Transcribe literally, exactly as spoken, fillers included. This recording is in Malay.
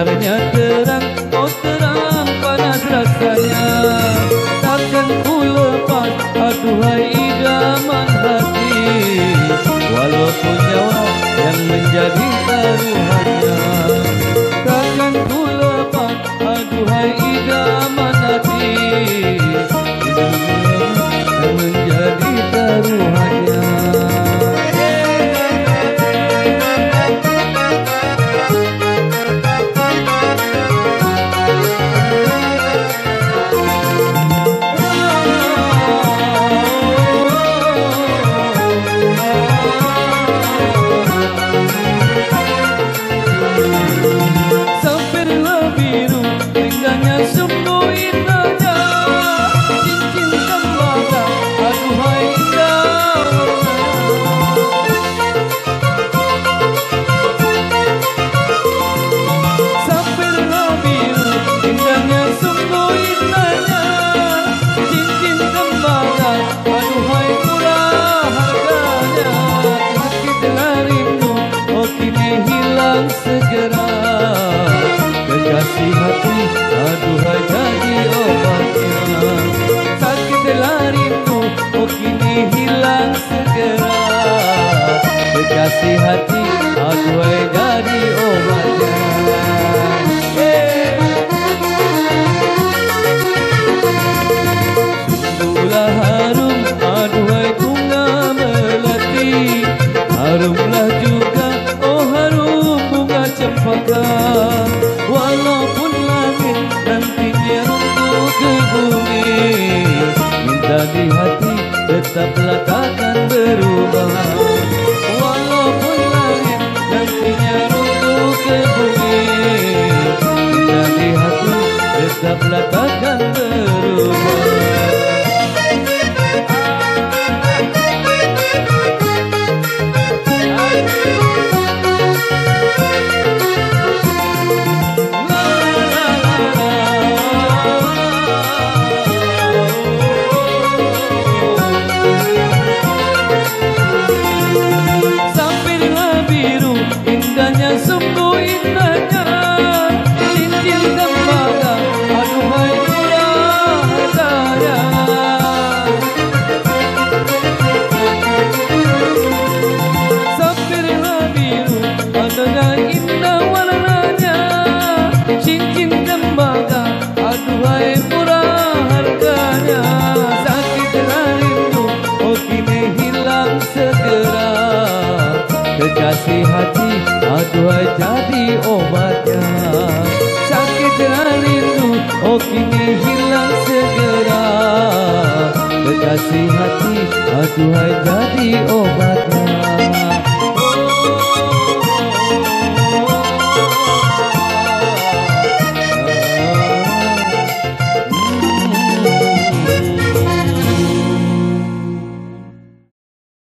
Sinarnya terang, oh terang panas rasanya. Takkan ku lepas, aduhai idaman hati, walaupun nyawa yang menjadi taruhannya. Takkan ku lepas, aduhai idaman hati, yang menjadi taruhannya. Segera kekasih hati, aduhai jadi obatnya. Sakitlah rindu, oh kini hilang segera. Kekasih hati, aduhai jadi obatnya. Sungguhlah harum, aduhai bunga melati, harumlah juga, oh harum bunga cempaka. Walaupun langit nantinya runtuh ke bumi, minta di hati tetaplah takkan berubah. Walaupun langit nantinya runtuh ke bumi, minta di hati tetaplah takkan berubah. Indahnya sungguh indahnya cincin tembaga, aduhai murah harganya. Sampirlah biru, adanya indah warnanya, cincin tembaga, aduhai murah harganya. Sakitlah rindu, oh kini hilang segera. Kekasih hati, aduhai jadi obatnya. Sakitlah rindu, oh kini hilang segera. Kekasih hati, aduhai jadi obatnya.